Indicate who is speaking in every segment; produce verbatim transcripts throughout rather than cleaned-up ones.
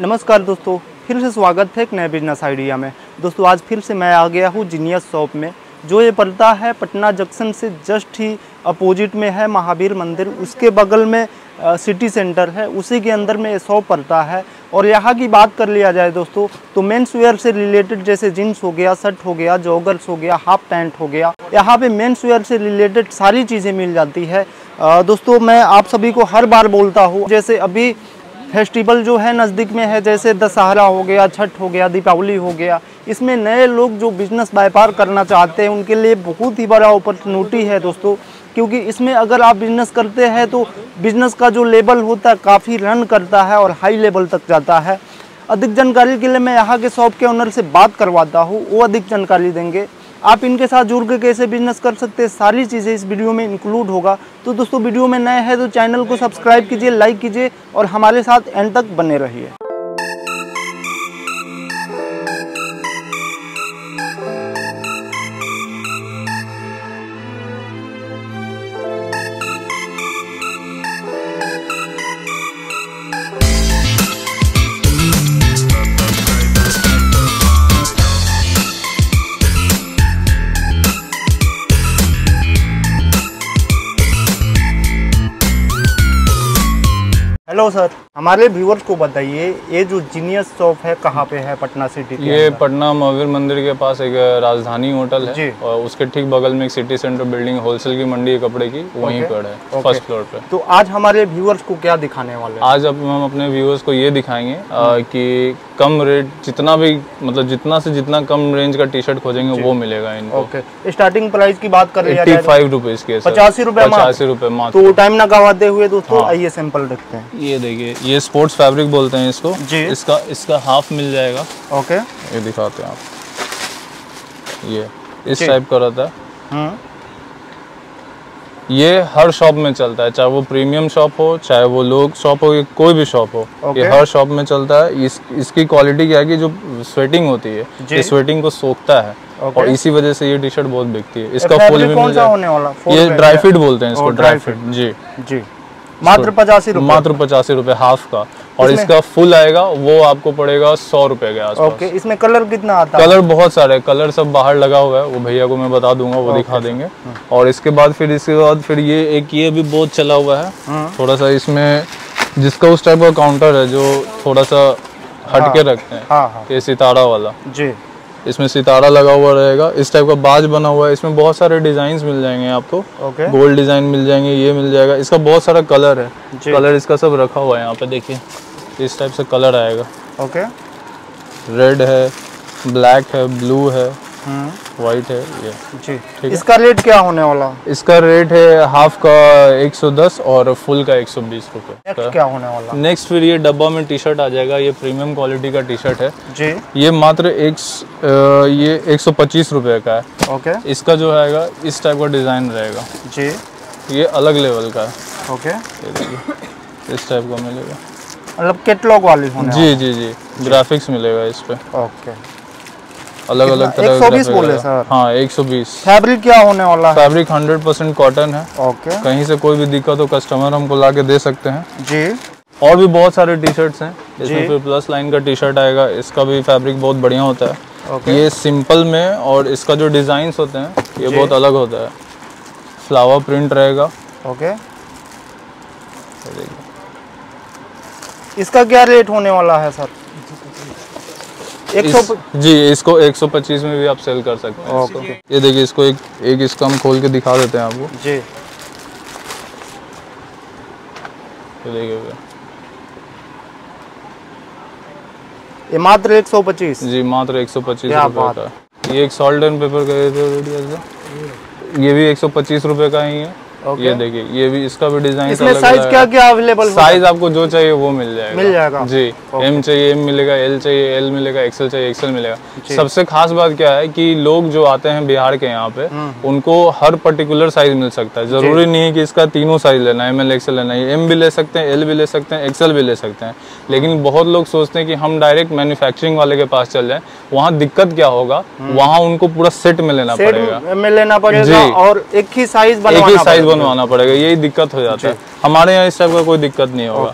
Speaker 1: नमस्कार दोस्तों, फिर से स्वागत है एक नए बिजनेस आइडिया में। दोस्तों आज फिर से मैं आ गया हूँ जीनियस शॉप में, जो ये पड़ता है पटना जंक्शन से जस्ट ही अपोजिट में है महावीर मंदिर। उसके बगल में आ, सिटी सेंटर है, उसी के अंदर में ये शॉप पड़ता है। और यहाँ की बात कर लिया जाए दोस्तों तो मेंस वेयर से रिलेटेड जैसे जीन्स हो गया, शर्ट हो गया, जॉगर्स हो गया, हाफ पैंट हो गया, यहाँ पे मेंस वेयर से रिलेटेड सारी चीज़ें मिल जाती है। आ, दोस्तों मैं आप सभी को हर बार बोलता हूँ, जैसे अभी फेस्टिवल जो है नज़दीक में है, जैसे दशहरा हो गया, छठ हो गया, दीपावली हो गया, इसमें नए लोग जो बिज़नेस व्यापार करना चाहते हैं उनके लिए बहुत ही बड़ा अपॉर्चुनिटी है दोस्तों। क्योंकि इसमें अगर आप बिज़नेस करते हैं तो बिज़नेस का जो लेवल होता है काफ़ी रन करता है और हाई लेवल तक जाता है। अधिक जानकारी के लिए मैं यहाँ के शॉप के ओनर से बात करवाता हूँ, वो अधिक जानकारी देंगे। आप इनके साथ जुड़ के कैसे बिजनेस कर सकते हैं सारी चीज़ें इस वीडियो में इंक्लूड होगा। तो दोस्तों वीडियो में नए हैं तो चैनल को सब्सक्राइब कीजिए, लाइक कीजिए और हमारे साथ एंड तक बने रहिए। हेलो सर, हमारे व्यूअर्स को बताइए ये जो जीनियस शॉप है कहाँ पे है पटना सिटी के?
Speaker 2: ये पटना महावीर मंदिर के पास एक राजधानी होटल है और उसके ठीक बगल में एक सिटी सेंटर बिल्डिंग होलसेल की मंडी है कपड़े की, वहीं पर है फर्स्ट फ्लोर पे।
Speaker 1: तो आज हमारे व्यूअर्स को क्या दिखाने वाले हैं?
Speaker 2: आज अब हम अपने व्यूअर्स को ये दिखाएंगे आ, कि कम रेट जितना भी मतलब जितना से जितना कम रेंज का टी शर्ट खोजेंगे वो मिलेगा इनको।
Speaker 1: ओके, स्टार्टिंग प्राइस की बात कर
Speaker 2: एट्टी फाइव रुपीज के,
Speaker 1: पचासी रुपए
Speaker 2: पचासी रुपए मात्र।
Speaker 1: तो टाइम ना गवाते हुए दोस्तों आइए सैंपल देखते हैं।
Speaker 2: ये देखिए, ये स्पोर्ट्स फैब्रिक बोलते हैं इसको जी। इसका इसका हाफ मिल जाएगा।
Speaker 1: ओके,
Speaker 2: ये दिखाते हैं आप, ये इस टाइप का रहता है। ये हर शॉप में चलता है, चाहे वो प्रीमियम शॉप हो, चाहे वो लोग शॉप हो, कोई भी शॉप हो, ये हर शॉप में चलता है। इस इसकी क्वालिटी क्या है कि जो स्वेटिंग होती है ये स्वेटिंग को सोखता है और इसी वजह से ये टी शर्ट बहुत बिकती है। इसका फुल भी मिल जाएगा, ये ड्राई फिट बोलते हैं इसको, ड्राई फिट जी जी।
Speaker 1: मात्र पचासी रुपए
Speaker 2: मात्र पचासी रुपए हाफ का, और इसका फुल आएगा वो आपको पड़ेगा सौ रुपए के आसपास।
Speaker 1: ओके, इसमें कलर कितना आता है?
Speaker 2: कलर बहुत सारे कलर सब बाहर लगा हुआ है, वो भैया को मैं बता दूंगा, वो दिखा देंगे। और इसके बाद फिर इसके बाद फिर ये एक ये भी बहुत चला हुआ है थोड़ा सा, इसमें जिसका उस टाइप का काउंटर है जो थोड़ा सा हटके रखते हैं, ये सितारा वाला जी। इसमें सितारा लगा हुआ रहेगा, इस टाइप का बाज बना हुआ है। इसमें बहुत सारे डिजाइन मिल जाएंगे आपको, ओके। गोल्ड डिजाइन मिल जाएंगे, ये मिल जाएगा। इसका बहुत सारा कलर है, कलर इसका सब रखा हुआ है यहाँ पे, देखिए इस टाइप से कलर आएगा। ओके, रेड है, ब्लैक है, ब्लू है, व्हाइट है ये जी। ठीक, इसका रेट क्या होने वाला? इसका रेट है हाफ का एक सौ दस और फुल का एक सौ बीस रुपए।
Speaker 1: क्या होने वाला?
Speaker 2: नेक्स्ट फिर ये डब्बा में टी शर्ट आ जाएगा, ये प्रीमियम क्वालिटी का टी शर्ट है
Speaker 1: जी।
Speaker 2: ये मात्र एक ये एक सौ पच्चीस रुपए का है।
Speaker 1: ओके,
Speaker 2: इसका जो है इस टाइप का डिजाइन रहेगा
Speaker 1: जी, ये
Speaker 2: अलग लेवल का है।
Speaker 1: ओके,
Speaker 2: इस टाइप का मिलेगा,
Speaker 1: मतलब कैटलॉग वाली होने
Speaker 2: जी जी जी, ग्राफिक्स मिलेगा इस पे।
Speaker 1: ओके,
Speaker 2: अलग अलग तरह
Speaker 1: एक सौ बीस बोले सर?
Speaker 2: हाँ एक सौ बीस।
Speaker 1: फैब्रिक क्या होने वाला है?
Speaker 2: फैब्रिक हंड्रेड परसेंट कॉटन है। ओके, कहीं से कोई भी दिक्कत हो कस्टमर हमको ला के दे सकते हैं जी। और भी बहुत सारे टी शर्ट्स हैं, इसमें फिर प्लस लाइन का टी शर्ट आएगा, इसका भी फैब्रिक बहुत बढ़िया होता है। ओके, ये सिंपल में और इसका जो डिजाइन होते हैं ये बहुत अलग होता है, फ्लावर प्रिंट रहेगा। ओके,
Speaker 1: इसका क्या रेट होने वाला है सर?
Speaker 2: एक सौ जी, इसको एक सौ पच्चीस में भी आप सेल कर सकते हैं। ओके, ये देखिए इसको एक एक इसका हम खोल के दिखा देते हैं आपको जी। ये देखिए
Speaker 1: ये मात्र एक सौ पच्चीस
Speaker 2: जी, मात्र एक सौ पच्चीस रुपए का। ये एक सॉल्ट एंड पेपर का, ये भी एक सौ पच्चीस रुपए का ही है। Okay. ये देखिए, ये भी इसका भी डिजाइन
Speaker 1: इसमें साइज क्या क्या अवेलेबल?
Speaker 2: साइज आपको जो चाहिए वो मिल जाएगा
Speaker 1: मिल जाएगा
Speaker 2: जी। okay. एम चाहिए एम मिलेगा, एल चाहिए एल मिलेगा, एक्सएल चाहिए एक्सएल मिलेगा। सबसे खास बात क्या है कि लोग जो आते हैं बिहार के यहाँ पे उनको हर पर्टिकुलर साइज मिल सकता है। जरूरी नहीं है कि इसका तीनों साइज लेना है, एम एल एक्सएल लेना है, एम भी ले सकते हैं, एल भी ले सकते हैं, एक्सएल भी ले सकते हैं। लेकिन बहुत लोग सोचते हैं कि हम डायरेक्ट मैन्युफैक्चरिंग वाले के पास चल जाए, वहाँ दिक्कत क्या होगा, वहाँ उनको पूरा सेट में लेना पड़ेगा
Speaker 1: में लेना पड़ेगा और एक ही साइज
Speaker 2: एक ही साइज बनवाना पड़ेगा, यही दिक्कत हो जाता है। हमारे यहाँ इस टाइप का कोई दिक्कत नहीं होगा।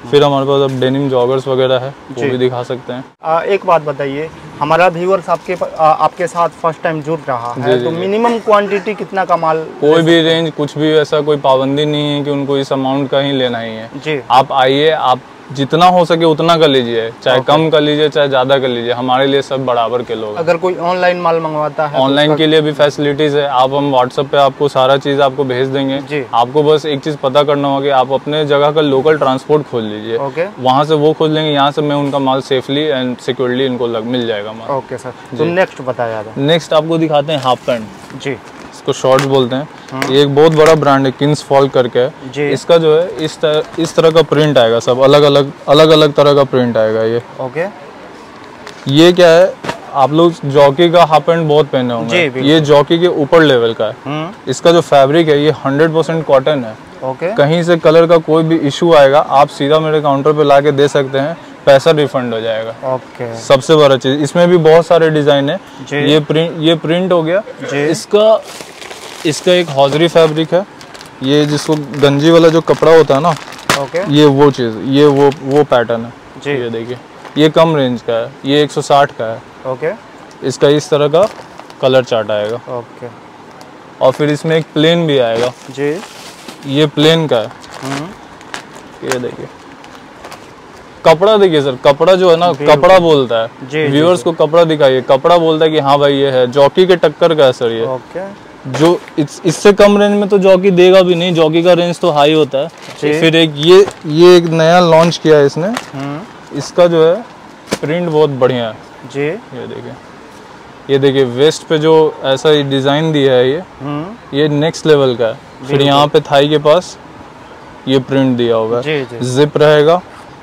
Speaker 2: फिर हमारे पास अब डेनिम जॉगर्स वगैरह है, वो भी दिखा सकते हैं।
Speaker 1: आ, एक बात बताइए, हमारा व्यूअर्स आपके आ, आपके साथ फर्स्ट टाइम जुड़ रहा है, तो मिनिमम क्वांटिटी कितना का माल?
Speaker 2: कोई भी रेंज, कुछ भी, ऐसा कोई पाबंदी नहीं है कि उनको इस अमाउंट का ही लेना ही है
Speaker 1: जी।
Speaker 2: आप आइए, आप जितना हो सके उतना कर लीजिए, चाहे कम कर लीजिए चाहे ज्यादा कर लीजिए, हमारे लिए सब बराबर के लोग।
Speaker 1: अगर कोई ऑनलाइन माल मंगवाता है,
Speaker 2: ऑनलाइन तो के लिए भी फैसिलिटीज है। आप हम व्हाट्सएप पे आपको सारा चीज आपको भेज देंगे जी। आपको बस एक चीज पता करना होगा कि आप अपने जगह का लोकल ट्रांसपोर्ट खोल लीजिए, ओके। वहाँ से वो खोल लेंगे, यहाँ से मैं उनका माल सेफली एंड सिक्योरली इनको लग, मिल जाएगा माल।
Speaker 1: ओके सर, तो नेक्स्ट बताया जाए।
Speaker 2: नेक्स्ट आपको दिखाते हैं हाफ पैंट जी, इसको शॉर्ट्स बोलते हैं। ये एक बहुत बड़ा ब्रांड है, किंग्स फॉल करके है। इसका जो है इस तरह इस तरह का प्रिंट आएगा, सब अलग अलग अलग अलग तरह का प्रिंट आएगा ये, ओके। ये क्या है, आप लोग जॉकी का हाफ पैंट बहुत पहने होंगे, ये जॉकी के ऊपर लेवल का है। इसका जो फैब्रिक है ये हंड्रेड परसेंट कॉटन है, ओके। कहीं से कलर का कोई भी इशू आएगा, आप सीधा मेरे काउंटर पे ला के दे सकते हैं, पैसा रिफंड हो जाएगा, ओके। सबसे बड़ा चीज, इसमें भी बहुत सारे डिजाइन है। ये प्रिंट ये प्रिंट हो गया। इसका इसका एक हौजरी फैब्रिक है, ये जिसको गंजी वाला जो कपड़ा होता है ना, ओके, ये वो चीज, ये वो वो पैटर्न है जी। ये देखिए, ये कम रेंज का है, ये एक सौ साठ का है, ओके। इसका इस तरह का कलर चार्ट आएगा, ओके। और फिर इसमें एक प्लेन भी आएगा जी, ये प्लेन का है। ये देखिए कपड़ा, देखिए सर, कपड़ा जो है ना, कपड़ा बोलता है, व्यूअर्स को कपड़ा दिखाइए, कपड़ा बोलता है कि हाँ भाई ये है, जॉकी के टक्कर का है सर ये, ओके। जो इस, इससे कम रेंज में तो जॉकी देगा भी नहीं, जॉकी का रेंज तो हाई होता है। फिर एक ये ये एक नया लॉन्च किया है इसने, इसका जो है प्रिंट बहुत बढ़िया है जी। ये देखिए, ये देखिए वेस्ट पे जो ऐसा डिजाइन दिया है ये ये नेक्स्ट लेवल का है। फिर यहाँ पे थाई के पास ये प्रिंट दिया होगा, जिप रहेगा,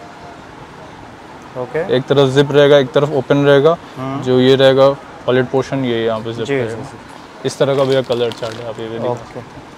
Speaker 2: ओके। एक तरफ जिप रहेगा, एक तरफ ओपन रहेगा। जो ये रहेगा पॉलिट पोर्शन, ये यहाँ पे जिप रहेगा। इस तरह का भैया कलर चार्ट है, आप ये भी देखिए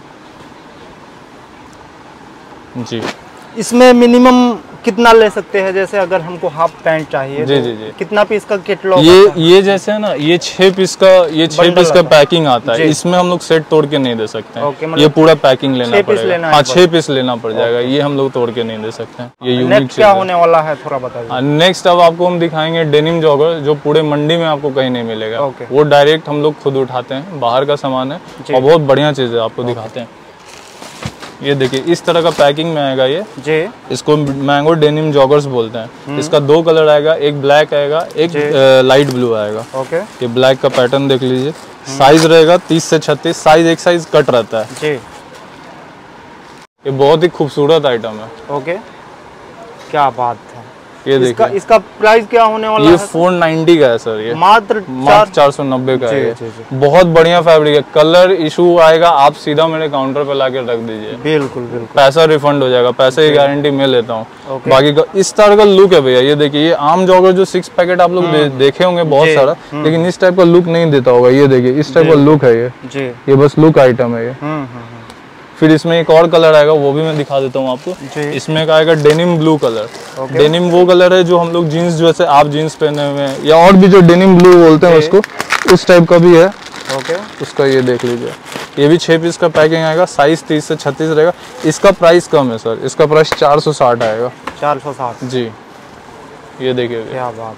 Speaker 2: जी। इसमें
Speaker 1: मिनिमम कितना ले सकते हैं? जैसे अगर हमको हाफ पैंट चाहिए
Speaker 2: जी, तो जी, जी।
Speaker 1: कितना पीस का कैटलॉग?
Speaker 2: ये ये जैसे है ना, ये छह पीस का ये छह पीस का पैकिंग आता है, इसमें हम लोग सेट तोड़ के नहीं दे सकते हैं। मतलब ये पूरा पैकिंग लेना पड़ेगा। हाँ, छह पीस लेना पड़ जाएगा, ये हम लोग तोड़ के नहीं दे सकते हैं। ये यूनिक
Speaker 1: क्या होने वाला है थोड़ा बताइए।
Speaker 2: नेक्स्ट अब आपको हम दिखाएंगे डेनिम जॉगर, जो पूरे मंडी में आपको कहीं नहीं मिलेगा। वो डायरेक्ट हम लोग खुद उठाते हैं, बाहर का सामान है और बहुत बढ़िया चीज है, आपको दिखाते हैं। ये देखिए इस तरह का पैकिंग में आएगा ये जी। इसको मैंगो डेनिम जॉगर्स बोलते हैं। इसका दो कलर आएगा, एक ब्लैक आएगा, एक लाइट ब्लू आएगा, ओके। ये ब्लैक का पैटर्न देख लीजिए। साइज रहेगा तीस से छत्तीस, साइज एक साइज कट रहता है जी। ये बहुत ही खूबसूरत आइटम है, ओके। क्या बात है। ये देखिए, इसका, इसका प्राइस क्या होने वाला है? ये फोर नाइन्टी का है सर, ये मात्र मात्र चार सौ नब्बे का है। बहुत बढ़िया फैब्रिक है, कलर इशू आएगा आप सीधा मेरे काउंटर पे लाके रख दीजिए, बिल्कुल बिल्कुल, पैसा रिफंड हो जाएगा, पैसे की गारंटी मैं लेता हूँ। बाकी का इस तरह का लुक है भैया। ये देखिए, ये आम जॉगर जो सिक्स पैकेट आप लोग दे, देखे होंगे बहुत सारा, लेकिन इस टाइप का लुक नहीं देता होगा। ये देखिए इस टाइप का लुक है ये, ये बस लुक आइटम है ये। फिर इसमें एक और कलर आएगा, वो भी मैं दिखा देता हूँ आपको। इसमें एक आएगा denim blue colour. okay. Denim वो कलर है जो हम लोग जीन्स, जैसे आप जीन्स पहने हुए हैं, या और भी जो डेनिम ब्लू बोलते हैं उसको, उस टाइप का भी है, ओके okay. उसका ये देख लीजिए। ये भी छह पीस का पैकिंग आएगा, साइज तीस से छत्तीस रहेगा। इसका प्राइस कम है सर, इसका प्राइस चार सौ साठ आएगा। चार सौ साठ जी। ये देखिए क्या बात,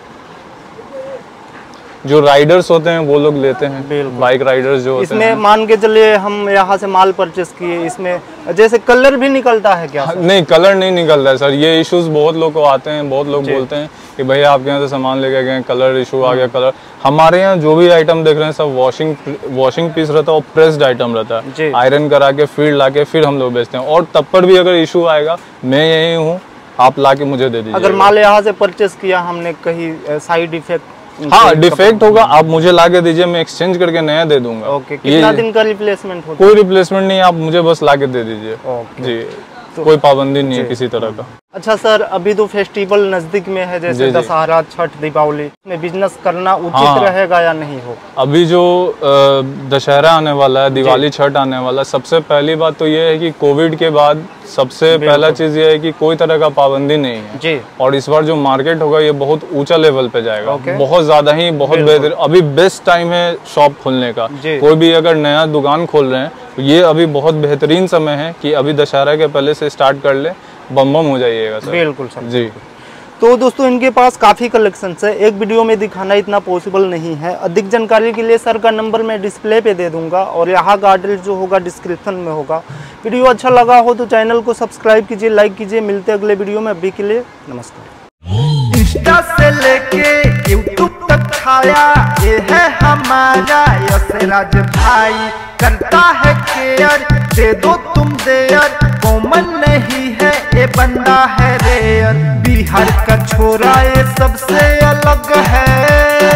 Speaker 2: जो राइडर्स होते हैं वो लोग लेते हैं, बाइक राइडर्स जो होते
Speaker 1: इसमें
Speaker 2: हैं।
Speaker 1: मान के चलिए हम यहाँ से माल परचेस किए, इसमें जैसे कलर भी निकलता है क्या?
Speaker 2: नहीं, कलर नहीं निकलता है सर। ये इश्यूज बहुत लोग को आते हैं, बहुत लोग बोलते हैं कि भैया आपके यहाँ से सामान लेके गए, कलर इशू आ गया। कलर हमारे यहाँ जो भी आइटम देख रहे हैं सब वॉशिंग वॉशिंग पीस रहता है और प्रेस्ड आइटम रहता है, आयरन करा के फिर ला के फिर हम लोग बेचते हैं। और तब पर भी अगर इशू आएगा, मैं यही हूँ, आप ला के मुझे दे दीजिए।
Speaker 1: अगर माल यहाँ से परचेस किया हमने, कहीं साइड इफेक्ट,
Speaker 2: हाँ डिफेक्ट होगा, आप मुझे ला के दीजिए, मैं एक्सचेंज करके नया दे दूंगा।
Speaker 1: ओके, कितना दिन का रिप्लेसमेंट होगा?
Speaker 2: कोई रिप्लेसमेंट नहीं, आप मुझे बस ला के दे दीजिए जी। तो कोई पाबंदी नहीं है किसी तरह का।
Speaker 1: अच्छा सर, अभी तो फेस्टिवल नजदीक में है, जैसे दशहरा, छठ, दीपावली में बिजनेस करना उचित हाँ। रहेगा या नहीं हो?
Speaker 2: अभी जो दशहरा आने वाला है, दिवाली, छठ आने वाला है, सबसे पहली बात तो ये है कि कोविड के बाद सबसे पहला चीज ये है कि कोई तरह का पाबंदी नहीं है जी। और इस बार जो मार्केट होगा ये बहुत ऊंचा लेवल पे जाएगा, बहुत ज्यादा ही, बहुत बेहतर। अभी बेस्ट टाइम है शॉप खोलने का। कोई भी अगर नया दुकान खोल रहे हैं, ये अभी बहुत बेहतरीन समय है कि अभी दशहरा के पहले से स्टार्ट कर ले, बम बम हो जाइएगा सर।
Speaker 1: बिल्कुल सर
Speaker 2: जी।
Speaker 1: तो दोस्तों इनके पास काफ़ी कलेक्शंस है, एक वीडियो में दिखाना इतना पॉसिबल नहीं है। अधिक जानकारी के लिए सर का नंबर मैं डिस्प्ले पे दे दूंगा और यहाँ का एड्रेस जो होगा डिस्क्रिप्शन में होगा। वीडियो अच्छा लगा हो तो चैनल को सब्सक्राइब कीजिए, लाइक कीजिए। मिलते हैं अगले वीडियो में, अभी के लिए नमस्कार।
Speaker 3: इंस्टा से लेके यूट्यूब तक छाया ये है हमारा यशराज भाई, करता है केयर दे दो तुम देयर, कॉमन नहीं है ये बंदा है रेयर, बिहार का छोरा ये सबसे अलग है।